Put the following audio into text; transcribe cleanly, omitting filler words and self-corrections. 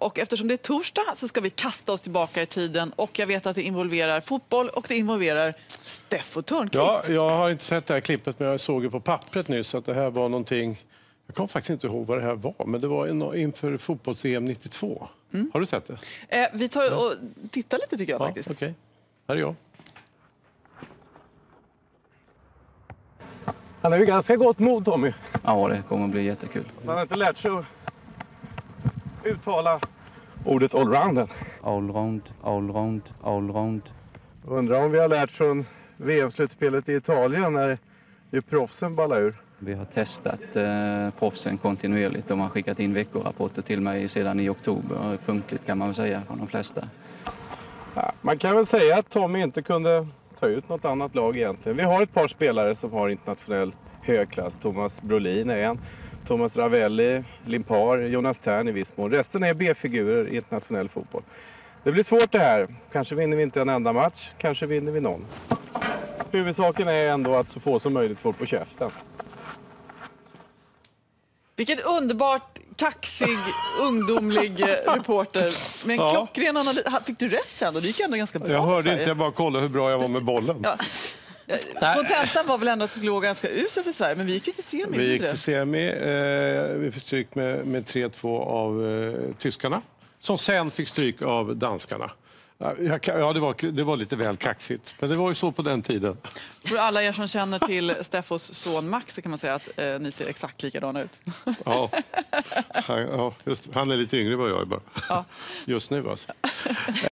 Och eftersom det är torsdag så ska vi kasta oss tillbaka i tiden. Och jag vet att det involverar fotboll och det involverar Steffo Törnqvist. Ja, jag har inte sett det här klippet, men jag såg ju på pappret nyss att det här var någonting... Jag kommer faktiskt inte ihåg vad det här var, men det var inför fotbolls-EM 92. Har du sett det? Vi tar och tittar lite tycker jag faktiskt. Okej. Här är jag. Han har ju ganska gott mod, Tommy. Ja, det kommer att bli jättekul. Han har inte lärt sig att uttala ordet allrounden. Allround, allround, allround. Undrar om vi har lärt från VM-slutspelet i Italien när ju proffsen ballar ur. Vi har testat proffsen kontinuerligt. De har skickat in veckorapporter till mig sedan i oktober. Punktligt kan man väl säga från de flesta. Ja, man kan väl säga att Tommy inte kunde ta ut något annat lag egentligen. Vi har ett par spelare som har internationell högklass. Thomas Brolin är en. Thomas Ravelli, Limpar, Jonas Tern i viss mån. Resten är B-figurer i internationell fotboll. Det blir svårt det här. Kanske vinner vi inte en enda match. Kanske vinner vi någon. Huvudsaken är ändå att så få som möjligt får på käften. Vilken underbart kaxig, ungdomlig reporter. Men klockren fick du rätt sen då? Det gick ändå ganska bra. Jag hörde inte, jag bara kollade hur bra jag var med bollen. Ja. Kontentan var väl ändå att det skulle gå ganska usel för Sverige, men vi gick inte semi. Vi gick till semi. Vi fick stryk med 3-2 av tyskarna, som sen fick stryk av danskarna. Ja, det var lite väl kaxigt, men det var ju så på den tiden. För alla er som känner till Steffos son Max så kan man säga att ni ser exakt likadana ut. Ja, just, han är lite yngre än vad jag är bara. Ja. Just nu alltså.